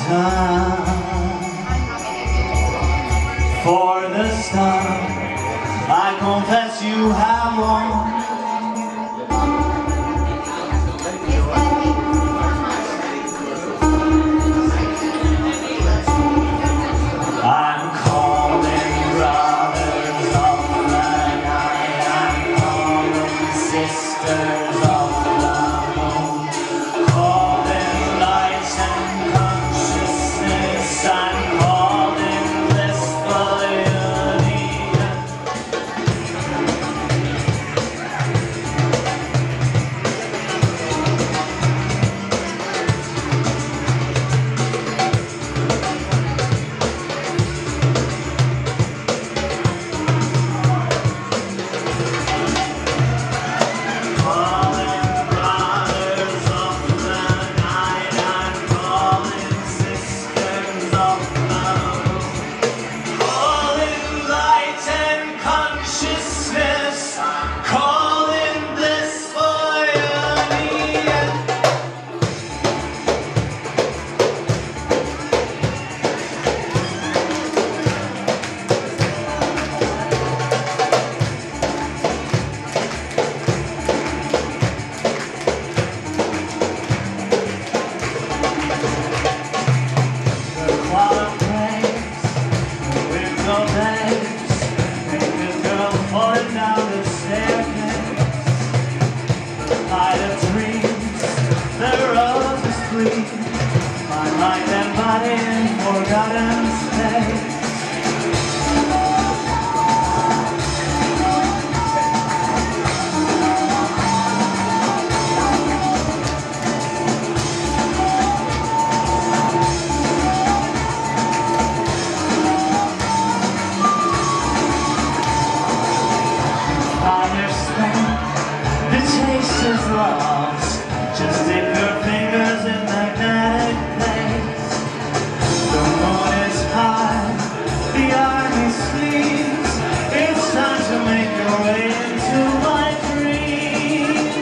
time for the star. I confess you have won. I'm calling brothers of the night, I'm calling sisters of the moon, calling lights and consciousness, I'm calling blissful union. My mind and body in forgotten space. Understand, the taste is lost. Just dip your fingers in magnetic place. The moon is high, the army sleeps. It's time to make your way into my dreams.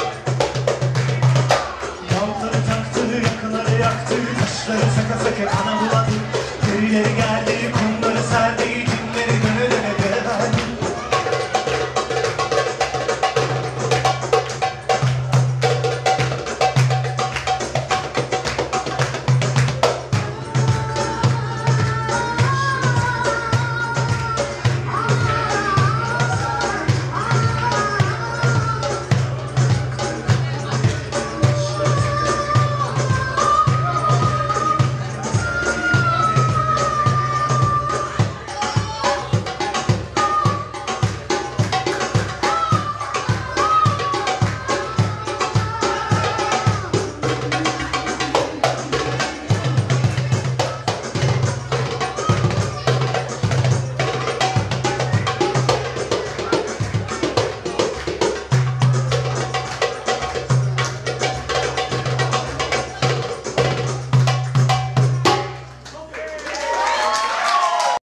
Taşları saka saka